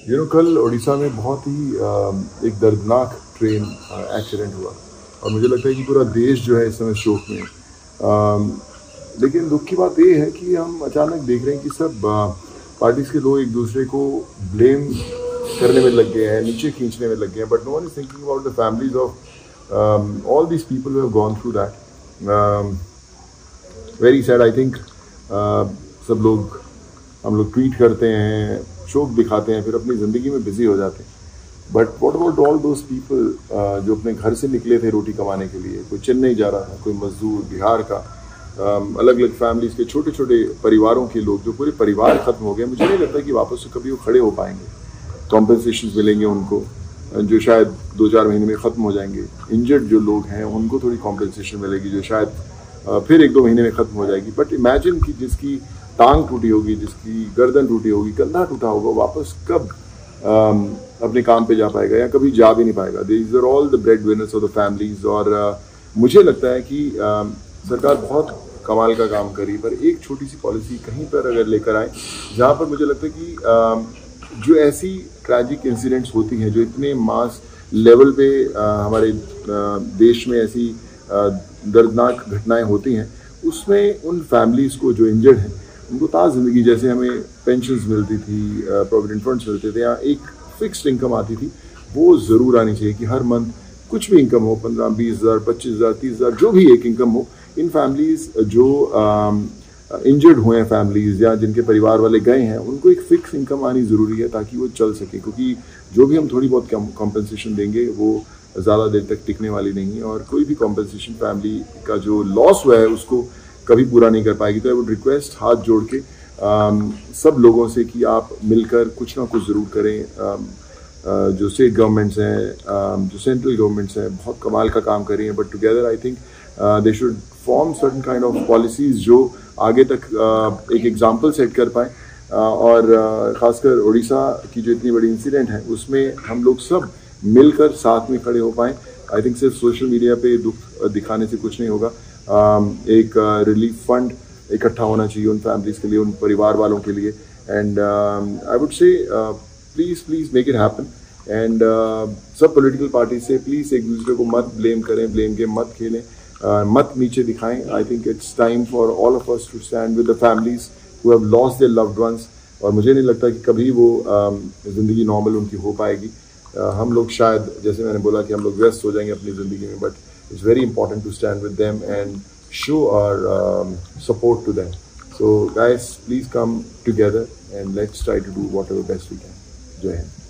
कल उड़ीसा में बहुत ही एक दर्दनाक ट्रेन एक्सीडेंट हुआ और मुझे लगता है कि पूरा देश जो है इस समय शोक में है। लेकिन दुख की बात ये है कि हम अचानक देख रहे हैं कि सब पार्टीज के लोग एक दूसरे को ब्लेम करने में लग गए हैं, नीचे खींचने में लग गए हैं, but no one is thinking about the families of all these people who have gone through that. Very sad. I think हम लोग ट्वीट करते हैं, शोक दिखाते हैं, फिर अपनी ज़िंदगी में बिजी हो जाते हैं। But what about all those people जो अपने घर से निकले थे रोटी कमाने के लिए? कोई चेन्नई जा रहा था, कोई मजदूर बिहार का, अलग अलग फैमिलीज के छोटे छोटे परिवारों के लोग, जो पूरे परिवार खत्म हो गए। मुझे नहीं लगता कि वापस से कभी वो खड़े हो पाएंगे। कॉम्पनसेशन मिलेंगे उनको जो शायद 2-4 महीने में ख़त्म हो जाएंगे। इंजर्ड जो लोग हैं उनको थोड़ी कॉम्पनसेशन मिलेगी जो शायद फिर 1-2 महीने में ख़त्म हो जाएगी। बट इमेजिन कि जिसकी टांग टूटी होगी, जिसकी गर्दन टूटी होगी, कंधा टूटा होगा, वापस कब अपने काम पे जा पाएगा या कभी जा भी नहीं पाएगा। These are all the breadwinners of the families. और मुझे लगता है कि सरकार बहुत कमाल का काम करी, पर एक छोटी सी पॉलिसी कहीं पर अगर लेकर आए जहाँ पर मुझे लगता है कि जो ऐसी ट्रैजिक इंसिडेंट्स होती हैं, जो इतने मास लेवल पे हमारे देश में ऐसी दर्दनाक घटनाएं होती हैं, उसमें उन फैमिलीज़ को जो इंजर्ड हैं उनको ताज़ ज़िंदगी, जैसे हमें पेंशन्स मिलती थी, प्रोविडेंट फंड्स मिलते थे, या एक फिक्स्ड इनकम आती थी, वो ज़रूर आनी चाहिए कि हर मंथ कुछ भी इनकम हो, 15-20 हज़ार, 25 हज़ार, 30 हज़ार, जो भी एक इनकम हो। इन फैमिलीज़ जो इंजर्ड हुए हैं फैमिलीज़ या जिनके परिवार वाले गए हैं, उनको एक फिक्स इनकम आनी ज़रूरी है ताकि वो चल सके, क्योंकि जो भी हम थोड़ी बहुत कॉम्पनसेशन देंगे वो ज़्यादा देर तक टिकने वाली नहीं है, और कोई भी कॉम्पनसेशन फैमिली का जो लॉस हुआ है उसको कभी पूरा नहीं कर पाएगी। तो आई वुड रिक्वेस्ट हाथ जोड़ के सब लोगों से कि आप मिलकर कुछ ना कुछ ज़रूर करें। जो स्टेट गवर्नमेंट्स हैं, जो सेंट्रल गवर्नमेंट्स हैं, बहुत कमाल का काम कर रही हैं, but together I think they should form certain kind of policies जो आगे तक एक एग्जाम्पल सेट कर पाएँ। और ख़ासकर उड़ीसा की जो इतनी बड़ी इंसिडेंट है उसमें हम लोग सब मिलकर साथ में खड़े हो पाएँ। आई थिंक सिर्फ सोशल मीडिया पे दुख दिखाने से कुछ नहीं होगा। एक रिलीफ फंड इकट्ठा होना चाहिए उन फैमिलीज़ के लिए, उन परिवार वालों के लिए। And I would say please make it happen. And सब पॉलिटिकल पार्टी से प्लीज़ एक दूसरे को मत ब्लेम करें, ब्लेम गेम मत खेलें, मत नीचे दिखाएं। I think it's time for all of us to stand with the families who have lost their loved ones. और मुझे नहीं लगता कि कभी वो ज़िंदगी नॉर्मल उनकी हो पाएगी। हम लोग शायद, जैसे मैंने बोला, कि हम लोग व्यस्त हो जाएंगे अपनी ज़िंदगी में, but it's very important to stand with them and show our support to them. So guys, please come together and let's try to do whatever best we can. Jai Hind.